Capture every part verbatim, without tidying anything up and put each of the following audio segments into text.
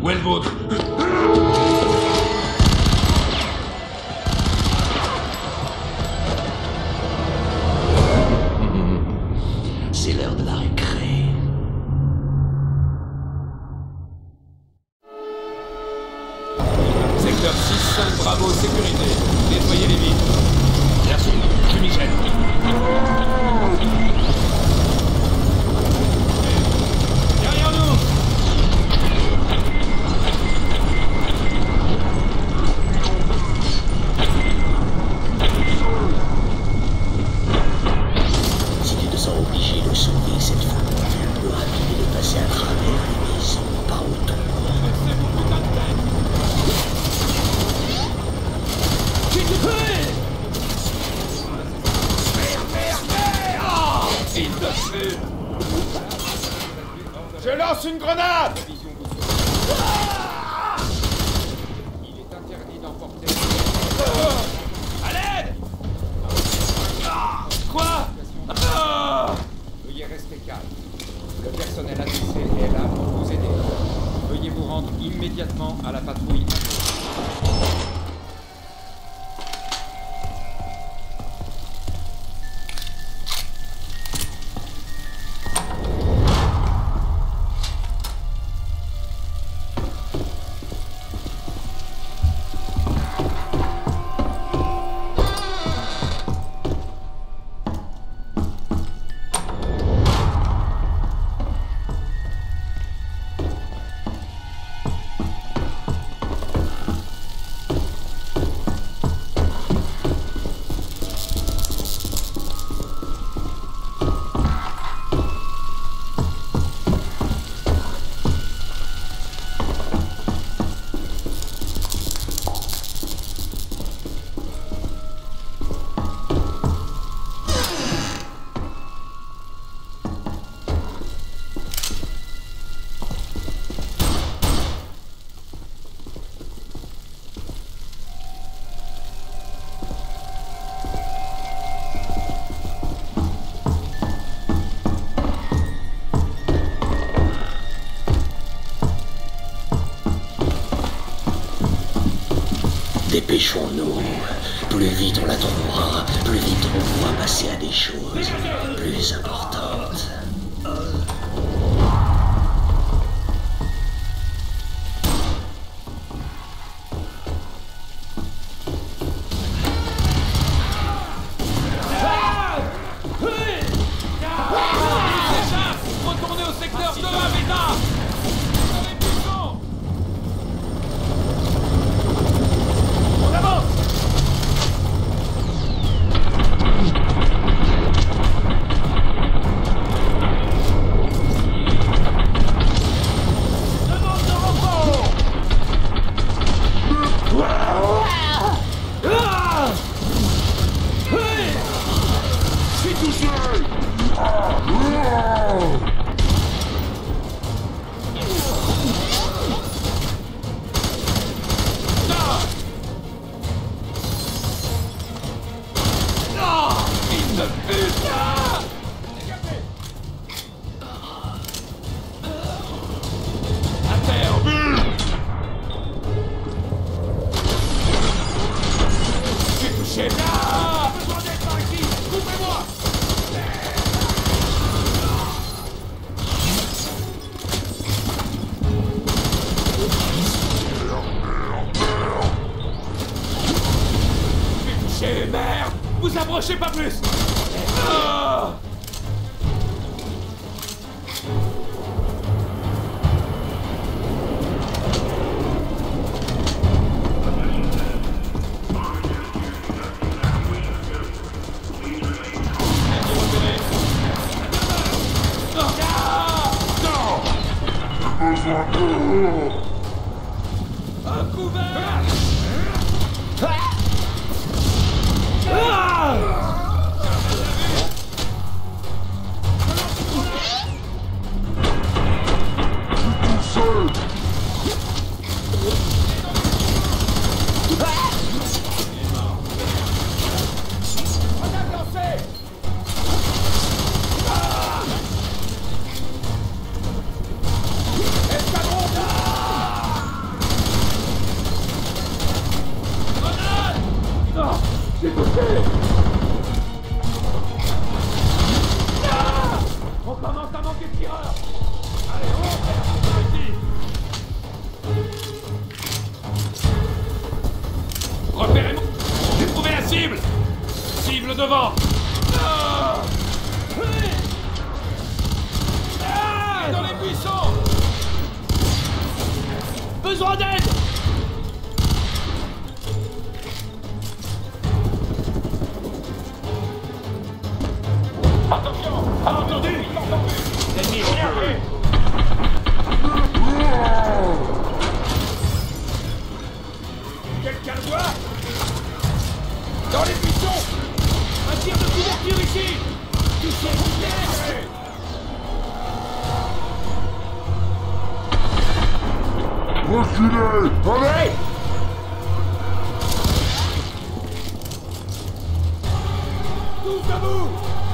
Où est le vôtre? C'est l'heure de la récré. Secteur six cinq Bravo, sécurité. Nettoyez les vitres. Merci, je m'y gêne. Derrière nous! Si tu te sens obligé de sauver cette femme, le rapide est de passer à travers les maisons, pas autour. C'est mon putain de tête! Merde, merde, merde! Oh, fils de pute! Je lance une grenade! Il est interdit d'emporter. À l'aide! Ah, quoi? Ah. Veuillez rester calme. Le personnel adressé est là pour vous aider. Veuillez vous rendre immédiatement à la patrouille. Dépêchons-nous. Plus vite on la trouvera, plus vite on pourra passer à des choses plus importantes. Retournez au secteur deux à Beta! Dans les buissons! En avant! Demande de renfort! Ah! Hey! Je suis touché! Ah! Fils de pute! Ah! À terre! Je suis touché! Ah! Besoin d'aide par ici! Coupez-moi! Je suis touché! Merde! Vous approchez pas plus! Ah! Un couvert! Ah! Attaque lancée! Ah! Escadron! Ah! là! Ah! Ah! Dans les buissons! Besoin d'aide! Attention! Entendu! L'ennemi énervé! Quelqu'un le voit? Dans les buissons! Un tir de couverture ici! Touchez, touchez! Reculez! Allez! Tous debout!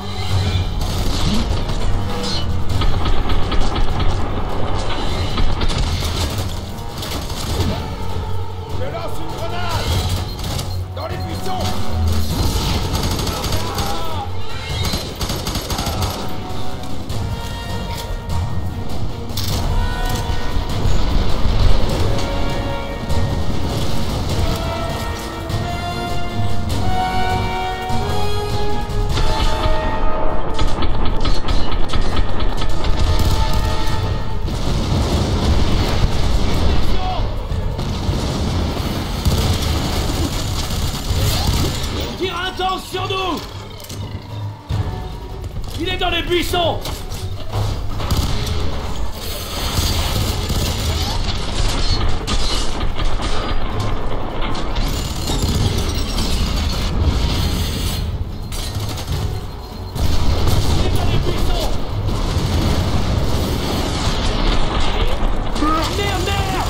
Je lance une grenade! Dans les buissons! Tire intense sur nous! Il est dans les buissons! Il est dans les buissons! Merde, merde!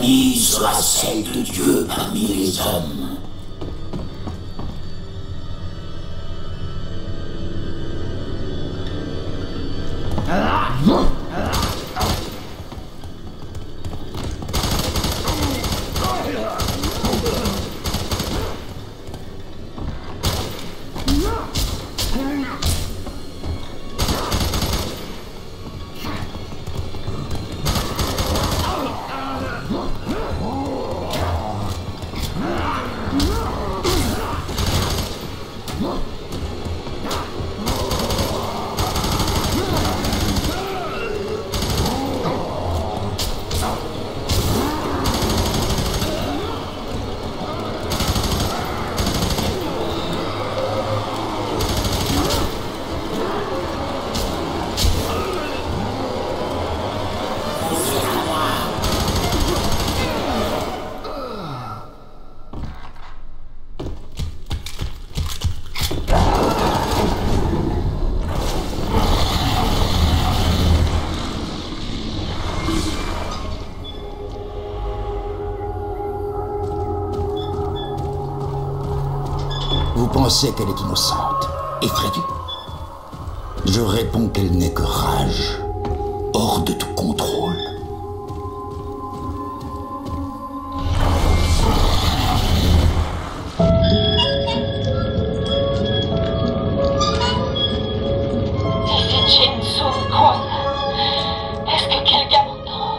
famille sera celle de Dieu parmi les hommes. Vous pensez qu'elle est innocente, effrayée? Je réponds qu'elle n'est que rage, hors de tout contrôle. Est-ce que quelqu'un m'entend?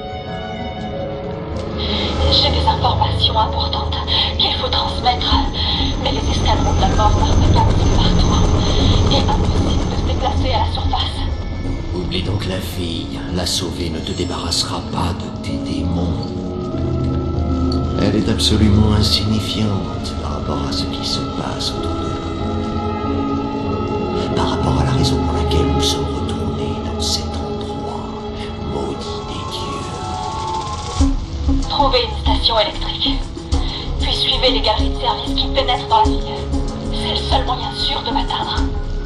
J'ai des informations importantes qu'il faut transmettre, mais les escadrons de la mort m'arrêtent partout. Il est impossible de se déplacer à la surface. Oublie donc la fille. La sauver ne te débarrassera pas de tes démons. Elle est absolument insignifiante par rapport à ce qui se passe autour de nous. Par rapport à la raison pour laquelle nous sommes retournés dans cet endroit maudit des dieux. Trouvez une station électrique, puis suivez les galeries de service qui pénètrent dans la ville. C'est le seul moyen sûr de m'atteindre.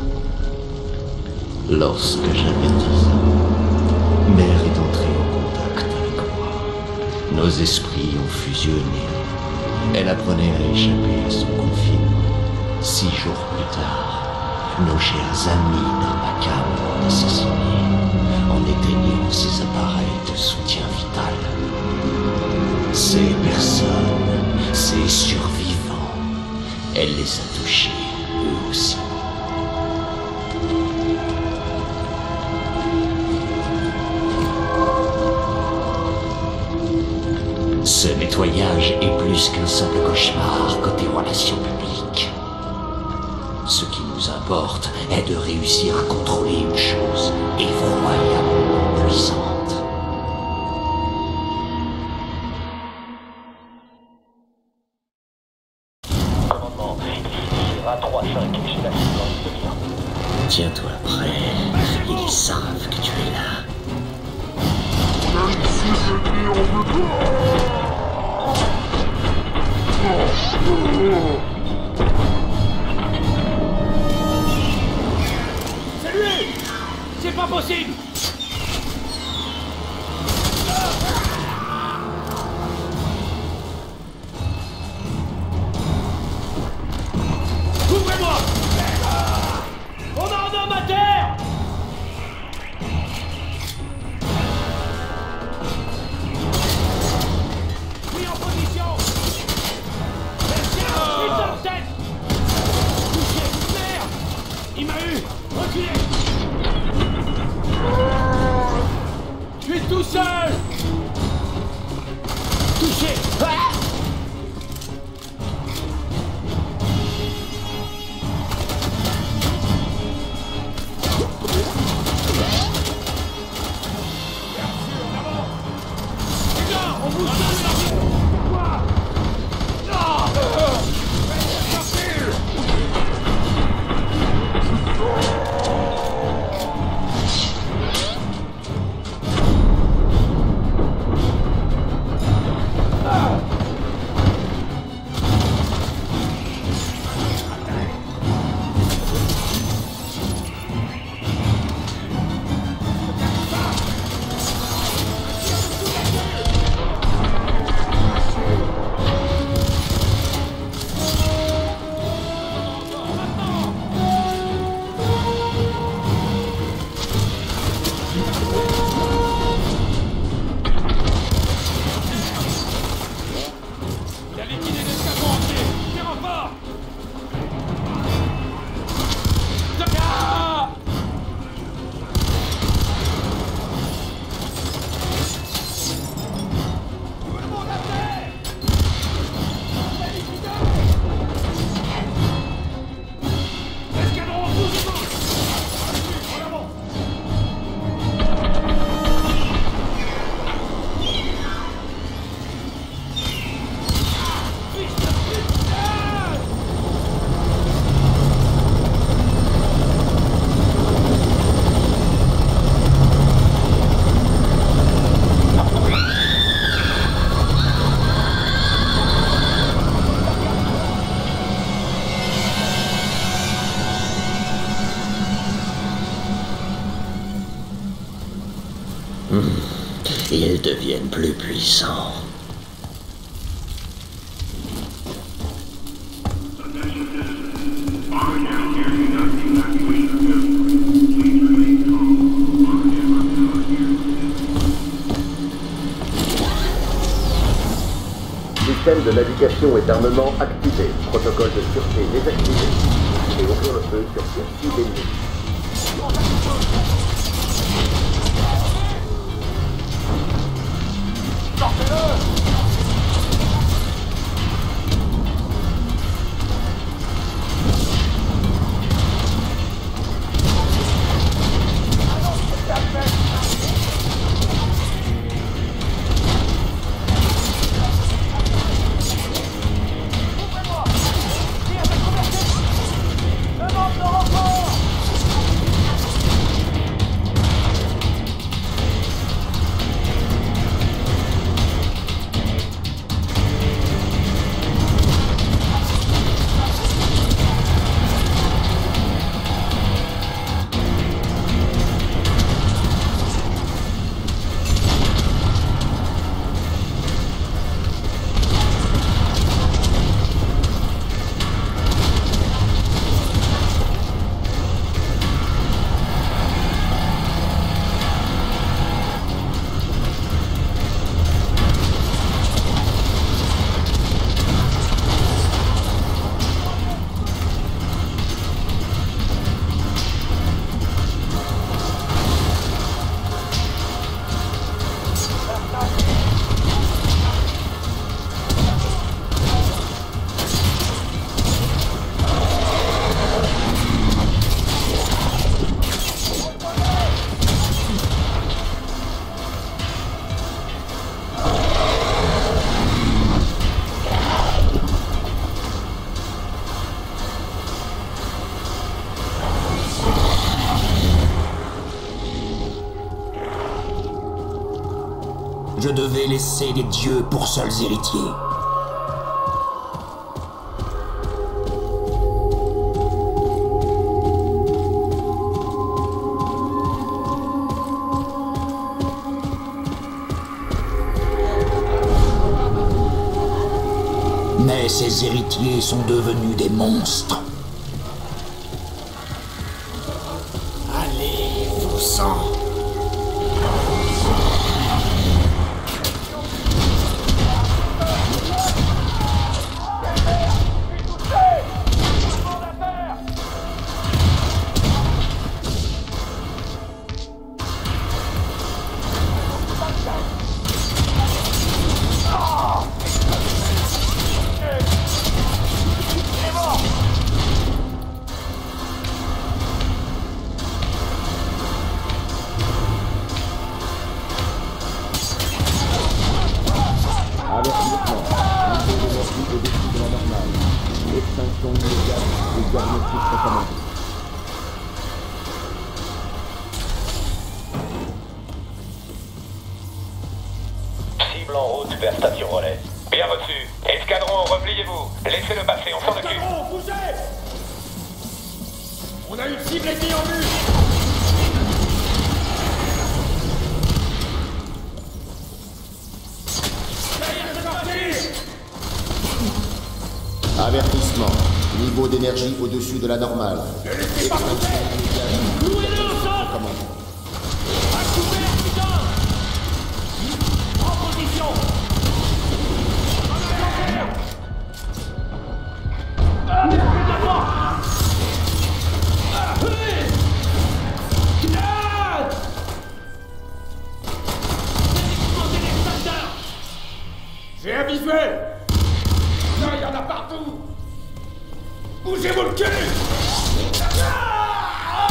Lorsque j'avertis, Mère est entrée en contact avec moi. Nos esprits ont fusionné. Elle apprenait à échapper à son confinement. Six jours plus tard, nos chers amis d'Armakam l'ont assassiné en éteignant ses appareils de soutien vital. Ces personnes, ces survivants, elle les a touchés, eux aussi. Ce nettoyage est plus qu'un simple cauchemar côté relations publiques. Ce qui nous importe est de réussir à contrôler une chose effroyablement puissante. Commandement, ici A trois cinq, j'ai la cible dans une demi-heure. Tiens-toi prêt, ils savent que tu es là. C'est lui! C'est pas possible! Ouvrez-moi! On a un homme à terre! Pris en position! Putain de tête! Touché! Merde! Il m'a eu! Reculez! Je suis tout seul! Touché! Ah! On bouge sur le quoi? Non! Ils deviennent plus puissants. Système de navigation et d'armement activé. Protocole de sûreté désactivé. Et ouvrir le feu sur toute cible ennemie. Sortez-le! Je devais laisser les dieux pour seuls héritiers. Mais ces héritiers sont devenus des monstres. Allez, vous sang! Cible en route vers station relais. Bien reçu. Escadron, repliez-vous. Laissez-le passer, on s'en occupe. Escadron, bougez! On a une cible ennemie en vue! Avertissement. Niveau d'énergie au-dessus de la normale. Extinction immédiate. Clouez-le au sol! Commande. À couvert, putain! En position! Ah, mais plus d'avant! Ah, oui! Ah! Exploser les facteurs! J'ai un visuel! Là, il y en a partout! Bougez-vous le cul! Ah!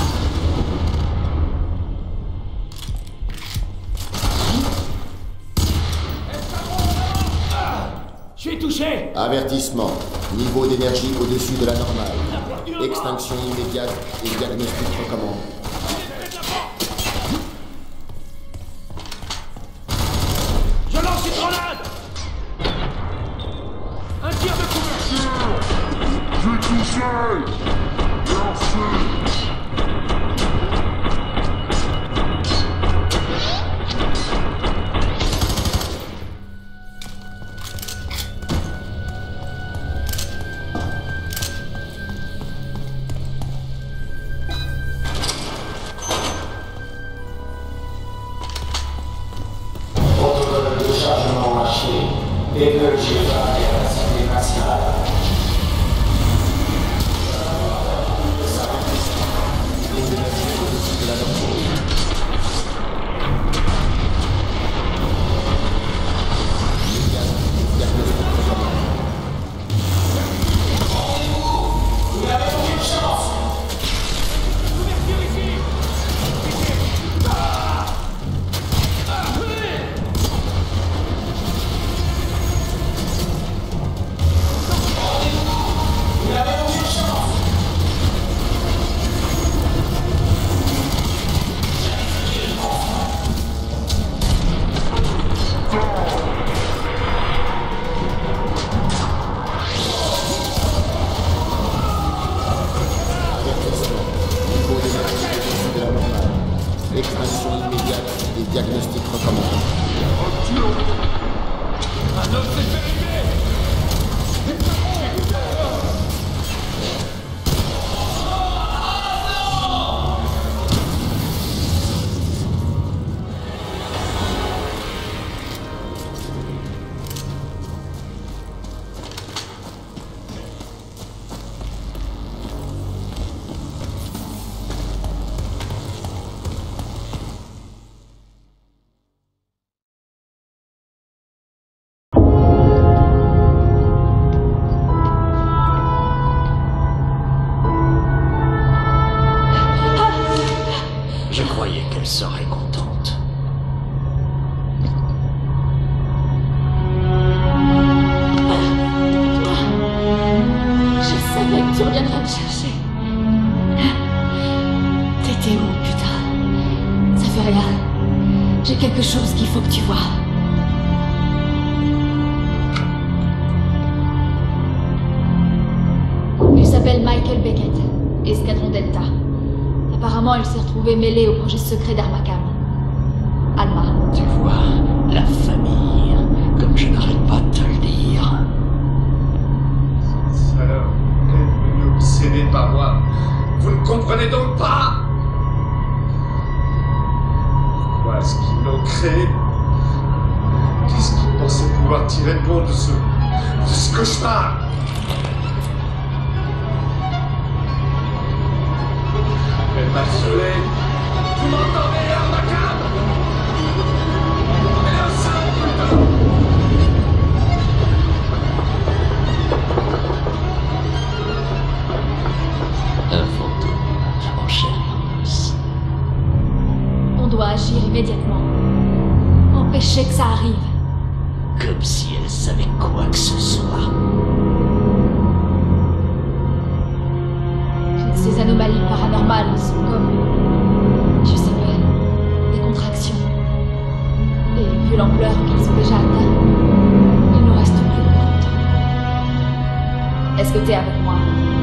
Je suis touché! Avertissement. Niveau d'énergie au-dessus de la normale. Extinction immédiate et diagnostic recommandé. Je lance une grenade! Un tir de couverture! J'ai touché! Merci! elle serait contente. Toi, je savais que tu reviendrais me chercher. T'étais où, putain? Ça fait rien. J'ai quelque chose qu'il faut que tu vois. Il s'appelle Michael Beckett, Escadron Delta. Apparemment, il s'est retrouvé mêlé au projet secret d'Armakam. Alma. Tu vois, la famille, comme je n'arrête pas de te le dire. Alors, est devenu obsédé par moi. Vous ne comprenez donc pas? Pourquoi est-ce qu'ils l'ont créé? Qu'est-ce qu'ils pensaient pouvoir tirer de bon de ce... de ce cauchemar? Elle m'a saoulé. Vous m'entendez, Armakam? On est ensemble, putain! Un fantôme, en chair et en os. On doit agir immédiatement. Empêcher que ça arrive. Comme si elle savait quoi que ce soit. Ces anomalies paranormales sont comme... je sais pas... des contractions. Et vu l'ampleur qu'ils ont déjà atteint, il nous reste plus beaucoup de temps. Est-ce que t'es avec moi?